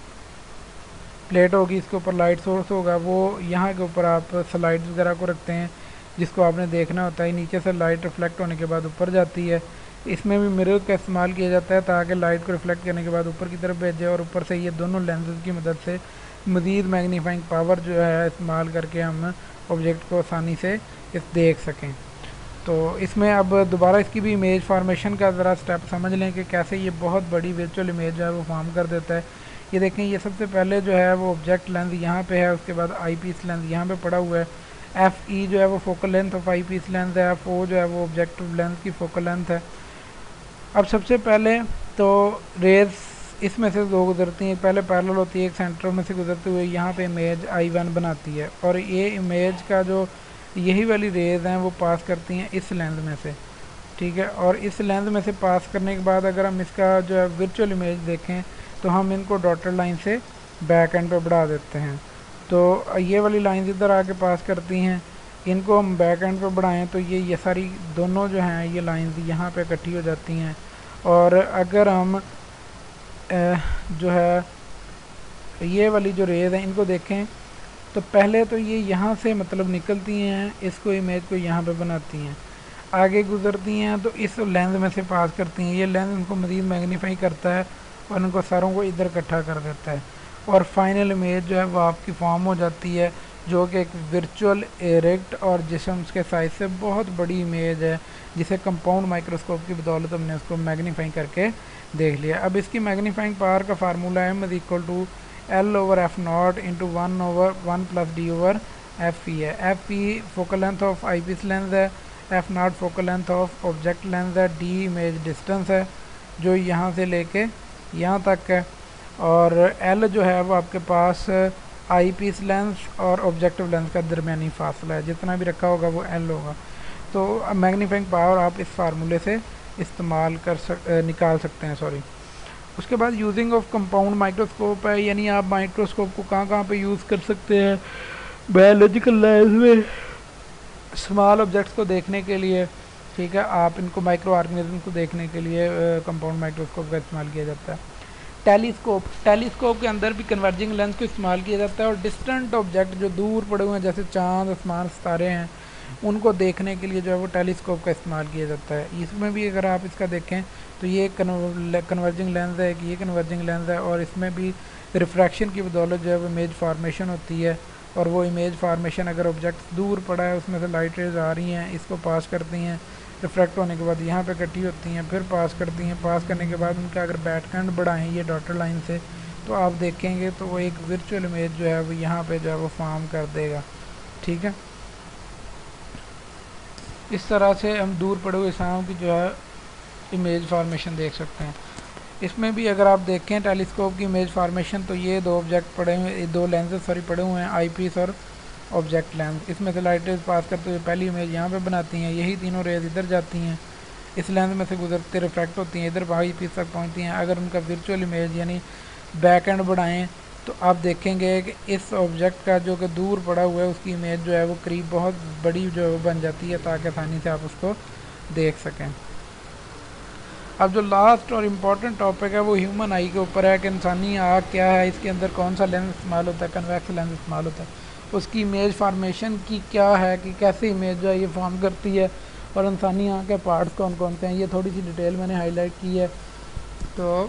प्लेट होगी, इसके ऊपर लाइट सोर्स होगा, वो यहाँ के ऊपर आप स्लाइड्स वगैरह को रखते हैं जिसको आपने देखना होता है। नीचे से लाइट रिफ्लेक्ट होने के बाद ऊपर जाती है। इसमें भी मिरर का इस्तेमाल किया जाता है ताकि लाइट को रिफ्लेक्ट करने के बाद ऊपर की तरफ भेजे, और ऊपर से ये दोनों लेंसेज की मदद से मज़ीद मैग्नीफाइंग पावर जो है इस्तेमाल करके हम ऑब्जेक्ट को आसानी से इस देख सकें। तो इसमें अब दोबारा इसकी भी इमेज फार्मेशन का ज़रा स्टेप समझ लें कि कैसे ये बहुत बड़ी वर्चुअल इमेज जो है वो फॉर्म कर देता है। ये देखें, ये सबसे पहले जो है वो ऑब्जेक्ट लेंस यहाँ पे है, उसके बाद आई पीस लेंस यहाँ पे पड़ा हुआ है, एफ ई जो है वो focal length of eyepiece lens है, एफ ओ जो है वो ऑब्जेक्टिव लेंस की फोकल लेंथ है। अब सबसे पहले तो रेज इसमें से दो गुजरती हैं, पहले पैरेलल होती है, एक सेंटर में से गुजरते हुए यहाँ पे इमेज आई वन बनाती है, और ये इमेज का जो यही वाली रेज हैं वो पास करती हैं इस लेंस में से, ठीक है। और इस लेंस में से पास करने के बाद अगर हम इसका जो है वर्चुअल इमेज देखें तो हम इनको डॉटेड लाइन से बैक एंड पे बढ़ा देते हैं। तो ये वाली लाइन इधर आके पास करती हैं, इनको हम बैक एंड पे बढ़ाएं तो ये ये सारी दोनों जो हैं ये लाइंस यहाँ पे इकट्ठी हो जाती हैं। और अगर हम जो है ये वाली जो रेज हैं इनको देखें तो पहले तो ये यहाँ से मतलब निकलती हैं, इसको इमेज को यहाँ पे बनाती हैं। आगे गुजरती हैं तो इस लेंस में से पास करती हैं। ये लेंस उनको मज़ीद मैग्नीफाई करता है और उनको सारों को इधर इकट्ठा कर देता है और फाइनल इमेज जो है वो आपकी फॉर्म हो जाती है, जो कि एक वर्चुअल इरेक्ट और जिस्म के साइज से बहुत बड़ी इमेज है, जिसे कंपाउंड माइक्रोस्कोप की बदौलत हमने उसको मैग्नीफाई करके देख लिया। अब इसकी मैग्नीफाइंग पावर का फार्मूला है M is equal to L over F not into one over one plus D over F E है। F E focal length of eyepiece lens है, F not focal length of object lens है, D image distance है जो यहाँ से लेके यहाँ तक है, और एल जो है वो आपके पास आई पीस लेंस और ऑब्जेक्टिव लेंस का दरमियानी फासला है, जितना भी रखा होगा वो एल होगा। तो मैग्नीफाइंग पावर आप इस फार्मूले से इस्तेमाल कर सक निकाल सकते हैं सॉरी। उसके बाद यूजिंग ऑफ कंपाउंड माइक्रोस्कोप है, यानी आप माइक्रोस्कोप को कहाँ कहाँ पे यूज़ कर सकते हैं बायोलॉजिकल लैब्स में स्मॉल ऑब्जेक्ट्स को देखने के लिए, ठीक है। आप इनको माइक्रो ऑर्गेनिज्म को देखने के लिए कंपाउंड माइक्रोस्कोप का इस्तेमाल किया जाता है। टेलीस्कोप टेलीस्कोप के अंदर भी कन्वर्जिंग लेंस को इस्तेमाल किया जाता है और डिस्टेंट ऑब्जेक्ट जो दूर पड़े हुए हैं जैसे चांद आसमान सितारे हैं उनको देखने के लिए जो है वो टेलीस्कोप का इस्तेमाल किया जाता है। इसमें भी अगर आप इसका देखें तो ये कन्वर्जिंग लेंस है, कि ये कन्वर्जिंग लेंस है और इसमें भी रिफ्रैक्शन की बदौलत जो है वो इमेज फार्मेशन होती है, और वो इमेज फार्मेशन अगर ऑब्जेक्ट दूर पड़ा है उसमें से लाइट रेज आ रही हैं, इसको पास करती हैं, रिफ्रैक्ट होने के बाद यहाँ पे इकट्ठी होती हैं, फिर पास करती हैं, पास करने के बाद उनका अगर बैक एंड बढ़ाएँ ये डॉटर लाइन से तो आप देखेंगे तो वो एक वर्चुअल इमेज जो है वो यहाँ पे जो है वो फॉर्म कर देगा, ठीक है। इस तरह से हम दूर पड़े हुए सांप की जो है इमेज फार्मेशन देख सकते हैं। इसमें भी अगर आप देखें टेलीस्कोप की इमेज फार्मेशन तो ये दो ऑब्जेक्ट पड़े हुए दो लेंसेज सॉरी पड़े हुए हैं, आई पीस और ऑब्जेक्ट लेंस। इसमें से लाइट रेज पास करते हुए पहली इमेज यहाँ पे बनाती हैं, यही तीनों रेज इधर जाती हैं, इस लेंस में से गुजरते रिफ्रैक्ट होती हैं, इधर आई पीस तक पहुँचती हैं। अगर उनका वर्चुअल इमेज यानी बैक एंड बढ़ाएँ तो आप देखेंगे कि इस ऑब्जेक्ट का जो कि दूर पड़ा हुआ है उसकी इमेज जो है वो करीब बहुत बड़ी जो है बन जाती है, ताकि आसानी से आप उसको देख सकें। अब जो लास्ट और इम्पॉर्टेंट टॉपिक है वो ह्यूमन आई के ऊपर है कि इंसानी आँख क्या है, इसके अंदर कौन सा लेंस इस्तेमाल होता है, कन्वेक्स लेंस इस्तेमाल होता है, उसकी इमेज फार्मेशन की क्या है कि कैसे इमेज जो है ये फॉर्म करती है, और इंसानी आँख के पार्ट्स कौन कौन से हैं, ये थोड़ी सी डिटेल मैंने हाईलाइट की है। तो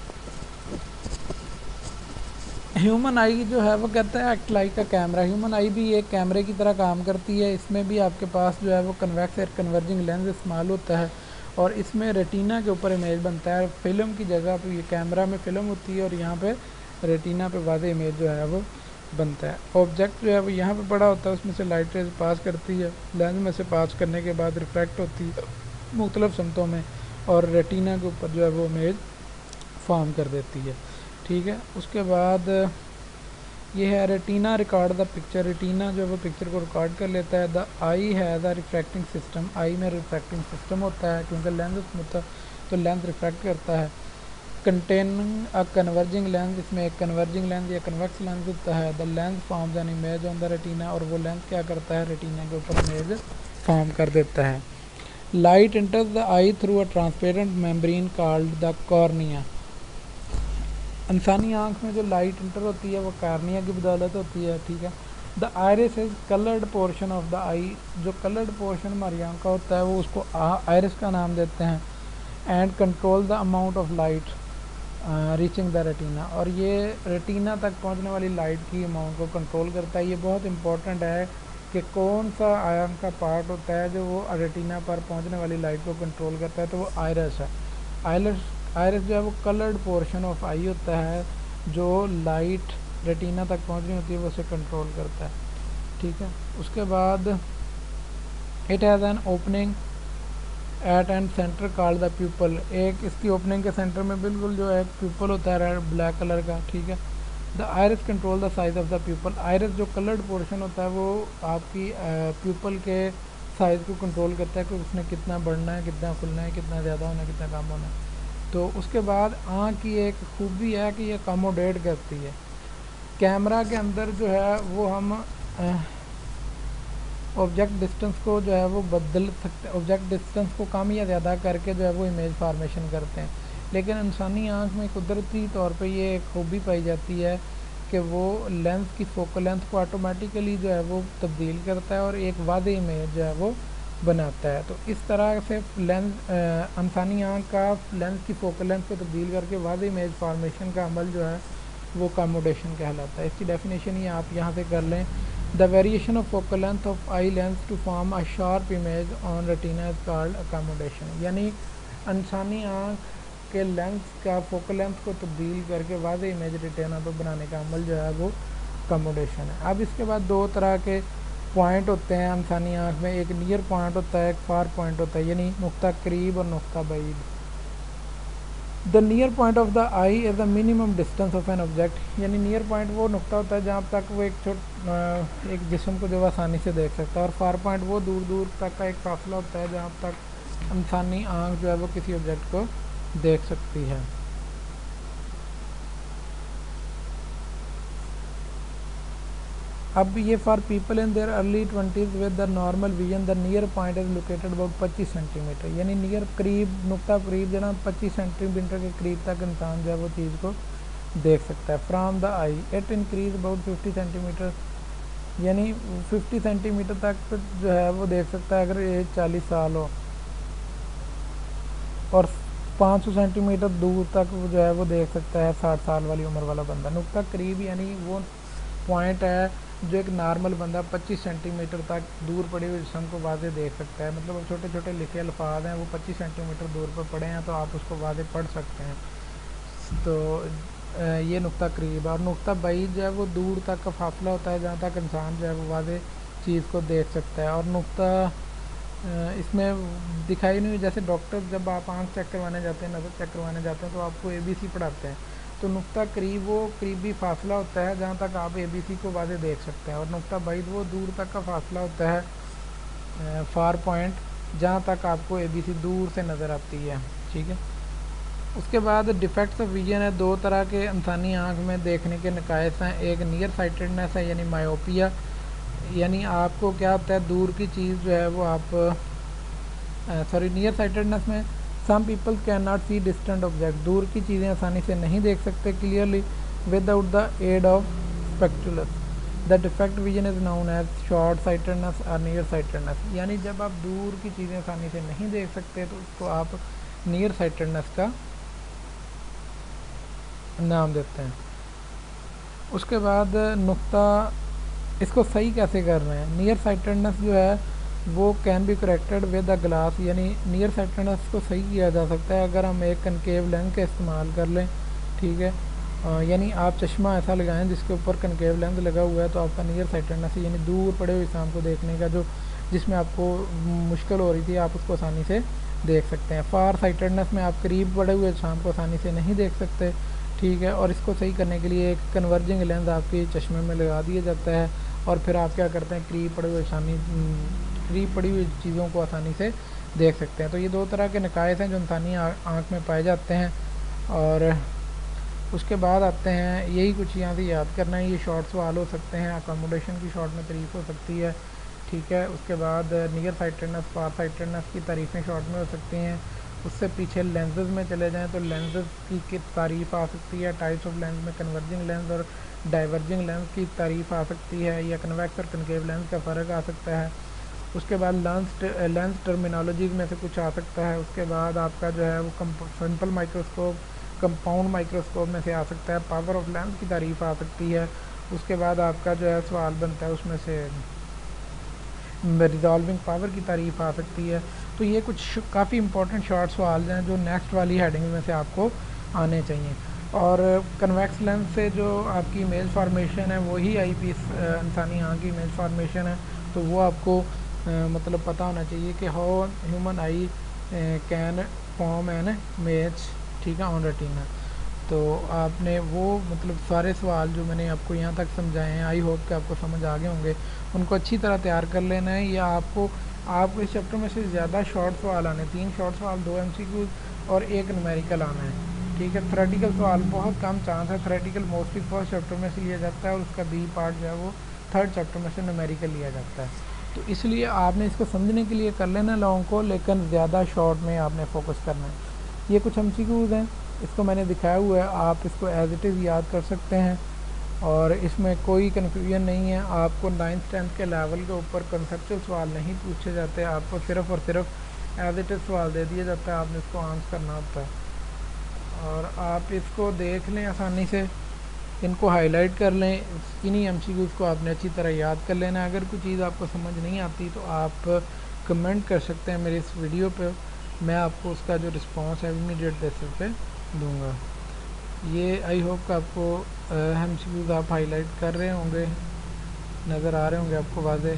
ह्यूमन आई जो है वो कहता है एक्ट लाइक का कैमरा। ह्यूमन आई भी एक कैमरे की तरह काम करती है। इसमें भी आपके पास जो है वो कन्वेक्स और कन्वर्जिंग लेंस इस्तेमाल होता है और इसमें रेटिना के ऊपर इमेज बनता है। फिल्म की जगह पे ये कैमरा में फ़िल्म होती है और यहाँ पे रेटिना पे वाज़ेह इमेज जो है वो बनता है। ऑब्जेक्ट जो है वो यहाँ पे पड़ा होता है, उसमें से लाइट रेज पास करती है, लेंस में से पास करने के बाद रिफ्रैक्ट होती है मुख्तलिफ समतों में और रेटिना के ऊपर जो है वो इमेज फॉर्म कर देती है, ठीक है। उसके बाद ये है retina record the picture. Retina जो है वो पिक्चर को रिकॉर्ड कर लेता है। The eye has a refracting system. Eye में रिफ्रैक्टिंग सिस्टम होता है क्योंकि लेंस उसमें होता है तो लेंस रिफ्रैक्ट करता है। कंटेनिंग अ कन्वर्जिंग लेंस, इसमें एक कन्वर्जिंग लेंस या कन्वेक्स लेंस होता है। The lens forms an image on the retina, और वो लेंस क्या करता है रेटिना के ऊपर इमेज फॉर्म कर देता है। Light enters the eye through a transparent membrane called the cornea. इंसानी आँख में जो लाइट इंटर होती है वो कार्निया की बदौलत होती है, ठीक है। The iris is coloured portion of the eye. जो कलर्ड पोर्शन हमारी आँख का होता है वो उसको आयरिस का नाम देते हैं। And control the amount of light reaching the retina, और ये रेटिना तक पहुंचने वाली लाइट की अमाउंट को कंट्रोल करता है। ये बहुत इंपॉर्टेंट है कि कौन सा आयन का पार्ट होता है जो वो रेटिना पर पहुंचने वाली लाइट को कंट्रोल करता है, तो वो आयरस है। आयरस आयरस जो है वो कलर्ड पोर्शन ऑफ आई होता है, जो लाइट रेटिना तक पहुंचनी होती है वो उसे कंट्रोल करता है, ठीक है। उसके बाद it has an opening at and centre called the pupil. एक इसकी ओपनिंग के सेंटर में बिल्कुल जो है प्यूपल होता है रेड ब्लैक कलर का, ठीक है। The iris control the size of the pupil. Iris जो कलर्ड पोर्शन होता है वो आपकी प्यूपल के साइज़ को कंट्रोल करता है कि उसने कितना बढ़ना है, कितना खुलना है, कितना ज़्यादा होना है, कितना कम होना है। तो उसके बाद आँख की एक खूबी है कि ये अकोमोडेट करती है। कैमरा के अंदर जो है वो हम ऑब्जेक्ट डिस्टेंस को जो है वो बदल सकते, ऑब्जेक्ट डिस्टेंस को कम या ज़्यादा करके जो है वो इमेज फार्मेशन करते हैं। लेकिन इंसानी आँख में कुदरती तौर पे ये एक खूबी पाई जाती है कि वो लेंस की फोकल लेंथ को ऑटोमेटिकली जो है वो तब्दील करता है और एक वादे इमेज जो है वो बनाता है। तो इस तरह से लेंस इंसानी आँख का लेंस की फोकल लेंथ को तब्दील करके वाज़ेह इमेज फॉर्मेशन का अमल जो है वो कमोडेशन कहलाता है। इसकी डेफिनेशन ही आप यहाँ से कर लें, the variation of focal length of eye lens to form a sharp image on retina is called accommodation. यानी इंसानी आँख के लेंस का फोकल लेंथ को तब्दील करके वाज़ेह इमेज रेटिना पर बनाने का अमल जो है वो कमोडेशन है। अब इसके बाद दो तरह के पॉइंट होते हैं इंसानी आँख में, एक नियर पॉइंट होता है, एक फार पॉइंट होता है, यानी नुक्ता करीब और नुक्ता बाइद। The near point of the eye is the minimum distance of an object, यानी नियर पॉइंट वो नुक्ता होता है जहाँ तक वो एक छोट एक जिस्म को जो आसानी से देख सकता है, और फार पॉइंट वो दूर दूर तक का एक फासला होता है जहाँ तक इंसानी आँख जो है वो किसी ऑब्जेक्ट को देख सकती है। अब ये for people in their early twenties with the normal vision the near point is located about पच्चीस सेंटीमीटर, यानी नियर करीब नुक्ता करीब जो ना पच्चीस सेंटीमीटर के करीब तक इंसान जो है वो चीज़ को देख सकता है। From the eye it increase about fifty centimetre, यानी फिफ्टी सेंटीमीटर तक जो है वो देख सकता है अगर एज चालीस साल हो, और पाँच सौ सेंटीमीटर दूर तक जो है वो देख सकता है साठ साल वाली उम्र वाला बंदा। नुक्ता करीब यानी वो पॉइंट है जो एक नॉर्मल बंदा पच्चीस सेंटीमीटर तक दूर पड़े हुए जिस्म को वाज़े देख सकता है। मतलब छोटे छोटे लिखे अल्फाज हैं वो पच्चीस सेंटीमीटर दूर पर पड़े हैं तो आप उसको वाज़े पढ़ सकते हैं। तो ये नुक्ता करीब, और नुक्ता बाईद जो है वो दूर तक का फासला होता है जहाँ तक इंसान जो है वो वाज़े चीज़ को देख सकता है। और नुक्ता इसमें दिखाई नहीं, जैसे डॉक्टर जब आप आँख चेक करवाने जाते हैं, नज़र चेक करवाने जाते हैं तो आपको ए बी सी पढ़ाते हैं, तो नुक्ता करीब वो करीबी फासला होता है जहाँ तक आप ए बी सी को वाज़े देख सकते हैं, और नुक्ता बाईद वो दूर तक का फासला होता है फार पॉइंट जहाँ तक आपको ए बी सी दूर से नज़र आती है। ठीक है, उसके बाद डिफेक्ट्स ऑफ विजन है, दो तरह के इंसानी आँख में देखने के नकायस हैं। एक नियर साइटेडनेस है यानी मायोपिया, यानी आपको क्या होता है दूर की चीज़ जो है वो आप सॉरी नियर साइटेडनेस में some people can not see distant object, दूर की चीज़ें आसानी से नहीं देख सकते clearly without the aid of spectacles. The defect vision is known as short sightedness और नियर साइटेडनेस, यानी जब आप दूर की चीज़ें आसानी से नहीं देख सकते तो उसको आप नियर साइटेडनेस का नाम देते हैं। उसके बाद नुक्ता, इसको सही कैसे कर रहे हैं, नियर साइटेडनेस जो है वो can be corrected with a glass, यानी नियर साइटेडनेस को सही किया जा सकता है अगर हम एक कनकेव लेंस का इस्तेमाल कर लें। ठीक है, आ, यानी आप चश्मा ऐसा लगाएं जिसके ऊपर कनकेव लेंस लगा हुआ है तो आपका नियर साइटेडनेस यानी दूर पड़े हुए इंसान को देखने का जो जिसमें आपको मुश्किल हो रही थी आप उसको आसानी से देख सकते हैं। फार साइटेडनेस में आप करीब पड़े हुए इंसान को आसानी से नहीं देख सकते। ठीक है, और इसको सही करने के लिए एक कन्वर्जिंग लेंस आपके चश्मे में लगा दिया जाता है और फिर आप क्या करते हैं करीब पड़े हुए आसानी करीब पड़ी हुई चीज़ों को आसानी से देख सकते हैं। तो ये दो तरह के नकायस हैं जो इंसानी आँख में पाए जाते हैं। और उसके बाद आते हैं, यही कुछ यहाँ से याद करना है, ये शॉर्ट सवाल हो सकते हैं, अकोमोडेशन की शॉर्ट में तारीफ़ हो सकती है। ठीक है, उसके बाद नियर साइटेडनेस फार साइटेडनेस की तारीफ़ें शॉर्ट में हो सकती हैं। उससे पीछे लेंसेज में चले जाएं तो लेंसेज की की तारीफ़ आ सकती है, टाइप्स ऑफ लेंस में कन्वर्जिंग लेंस और डाइवर्जिंग लेंस की तारीफ़ आ सकती है, या कन्वेक्स और कनकेव लेंस का फ़र्क आ सकता है। उसके बाद लेंस लेंस टर्मिनोलॉजीज़ में से कुछ आ सकता है। उसके बाद आपका जो है वो सिंपल माइक्रोस्कोप कंपाउंड माइक्रोस्कोप में से आ सकता है, पावर ऑफ लेंस की तारीफ़ आ सकती है। उसके बाद आपका जो है सवाल बनता है उसमें से रिजॉल्विंग पावर की तारीफ़ आ सकती है। तो ये कुछ काफ़ी इंपॉर्टेंट शॉर्ट सवाल हैं जो नेक्स्ट वाली हेडिंग में से आपको आने चाहिए। और कन्वेक्स लेंस से जो आपकी इमेज फार्मेशन है वही आई पीस इंसानी आँख की इमेज फार्मेशन है, तो वो आपको आ, मतलब पता होना चाहिए कि how human eye can form an image. ठीक है, ऑन रेटिना। तो आपने वो मतलब सारे सवाल जो मैंने आपको यहाँ तक समझाए हैं, आई होप कि आपको समझ आ गए होंगे, उनको अच्छी तरह तैयार कर लेना है। या आपको आपको इस चैप्टर में से ज़्यादा शॉर्ट सवाल आने, तीन शॉर्ट सवाल, दो एमसीक्यू और एक न्यूमेरिकल आना है। ठीक है, थ्योरेटिकल सवाल बहुत कम चांस है, थ्योरेटिकल मोस्टली फर्स्ट चैप्टर में से लिया जाता है और उसका बी पार्ट जो है वो थर्ड चैप्टर में से न्यूमेरिकल लिया जाता है। तो इसलिए आपने इसको समझने के लिए कर लेना लॉन्ग को, लेकिन ज़्यादा शॉर्ट में आपने फोकस करना है। ये कुछ एमसीक्यूज़ हैं, इसको मैंने दिखाया हुआ है, आप इसको एज इट इज़ याद कर सकते हैं। और इसमें कोई कन्फ्यूजन नहीं है। आपको नाइन्थ टेंथ के लेवल के ऊपर कंसेप्चुअल सवाल नहीं पूछे जाते, आपको सिर्फ और सिर्फ एज इट इज़ सवाल दे दिया जाता है, आपने इसको आंसर करना होता है। और आप इसको देख लें आसानी से, इनको हाईलाइट कर लें, इन्हीं एमसीक्यूज़ को आपने अच्छी तरह याद कर लेना है। अगर कोई चीज़ आपको समझ नहीं आती तो आप कमेंट कर सकते हैं मेरे इस वीडियो पे, मैं आपको उसका जो रिस्पांस है इमीडिएट बेसिस पे दूंगा। ये आई होप कि आपको एमसीक्यूज़ आप हाईलाइट कर रहे होंगे, नज़र आ रहे होंगे आपको वाज़े।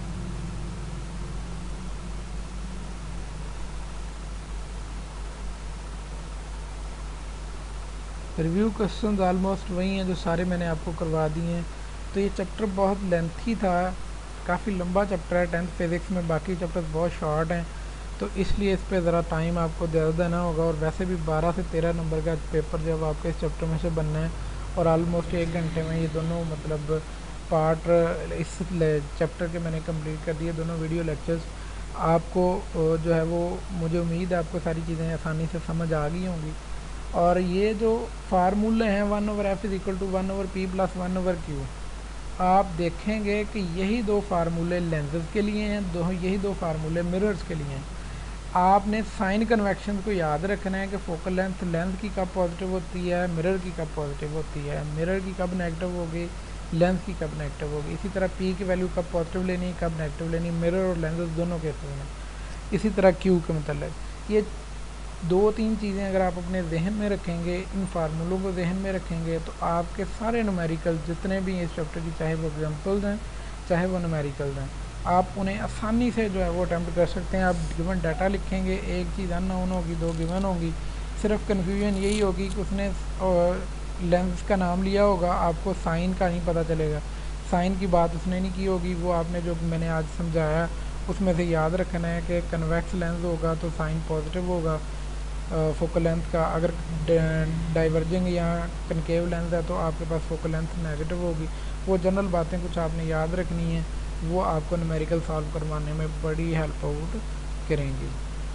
रिव्यू क्वेश्चंस ऑलमोस्ट वही हैं जो सारे मैंने आपको करवा दिए हैं। तो ये चैप्टर बहुत लेंथी था, काफ़ी लंबा चैप्टर है टेंथ फिज़िक्स में, बाकी चैप्टर्स बहुत शॉर्ट हैं, तो इसलिए इस पर ज़रा टाइम आपको ज़्यादा देना होगा। और वैसे भी बारह से तेरह नंबर का पेपर जब आपके इस चैप्टर में से बनना है, और ऑलमोस्ट एक घंटे में ये दोनों मतलब पार्ट इस चैप्टर के मैंने कंप्लीट कर दिए, दोनों वीडियो लेक्चर्स। आपको जो है वो, मुझे उम्मीद है आपको सारी चीज़ें आसानी से समझ आ गई होंगी। और ये जो फार्मूले हैं one over F is equal to one over P plus one over Q, आप देखेंगे कि यही दो फार्मूले लेंसेज के लिए हैं, दो यही दो फार्मूले मिरर्स के लिए हैं। आपने साइन कन्वेक्शन को याद रखना है कि फोकल लेंथ लेंस की कब पॉजिटिव होती है, मिरर की कब पॉजिटिव होती है, मिरर की कब नेगेटिव होगी, लेंस की कब नेगेटिव होगी। इसी तरह पी की वैल्यू कब पॉजिटिव लेनी, कब नेगेटिव लेनी, मिरर और लेंसेज दोनों केसेस में। इसी तरह क्यू के मतलब ये दो तीन चीज़ें अगर आप अपने जहन में रखेंगे, इन फार्मूलों को जहन में रखेंगे, तो आपके सारे न्यूमेरिकल जितने भी इस चैप्टर की, चाहे वो एग्जाम्पल्स हैं चाहे वो न्यूमेरिकल्स हैं, आप उन्हें आसानी से जो है वो अटैम्प्ट कर सकते हैं। आप गिवन डाटा लिखेंगे, एक चीज़ अननोन होगी, दो गिवन होगी, सिर्फ कन्फ्यूजन यही होगी कि उसने लेंस का नाम लिया होगा, आपको साइन का नहीं पता चलेगा, साइन की बात उसने नहीं की होगी। वो आपने जो मैंने आज समझाया उसमें से याद रखना है कि कन्वेक्स लेंस होगा तो साइन पॉजिटिव होगा फोकल लेंथ का, अगर डाइवर्जिंग या कनकेव लेंस है तो आपके पास फोकल लेंथ नेगेटिव होगी। वो जनरल बातें कुछ आपने याद रखनी है, वो आपको न्यूमेरिकल सॉल्व करवाने में बड़ी हेल्प आउट करेंगी।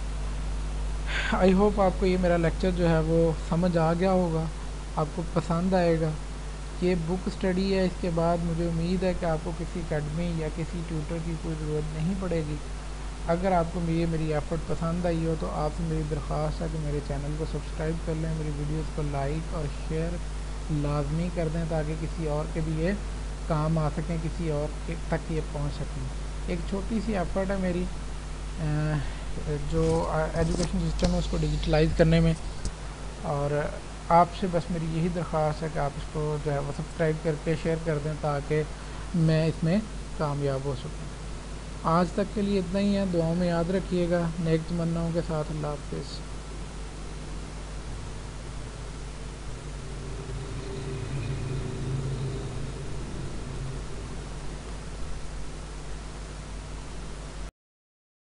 आई होप आपको ये मेरा लेक्चर जो है वो समझ आ गया होगा, आपको पसंद आएगा। ये बुक स्टडी है, इसके बाद मुझे उम्मीद है कि आपको किसी अकेडमी या किसी ट्यूटर की कोई ज़रूरत नहीं पड़ेगी। अगर आपको ये मेरी एफ़र्ट पसंद आई हो तो आपसे मेरी दरख्वास्त है कि मेरे चैनल को सब्सक्राइब कर लें, मेरी वीडियोस को लाइक और शेयर लाजमी कर दें ताकि किसी और के भी ये काम आ सकें, किसी और के तक ये पहुंच सकें। एक छोटी सी एफ़र्ट है मेरी जो एजुकेशन सिस्टम है उसको डिजिटलाइज करने में, और आपसे बस मेरी यही दरख्वास्त है कि आप इसको जो है वो सब्सक्राइब करके शेयर कर दें ताकि मैं इसमें कामयाब हो सकूँ। आज तक के लिए इतना ही है, दुआओं में याद रखिएगा। नेक तमन्नाओं के साथ अल्लाह हाफ़िज़।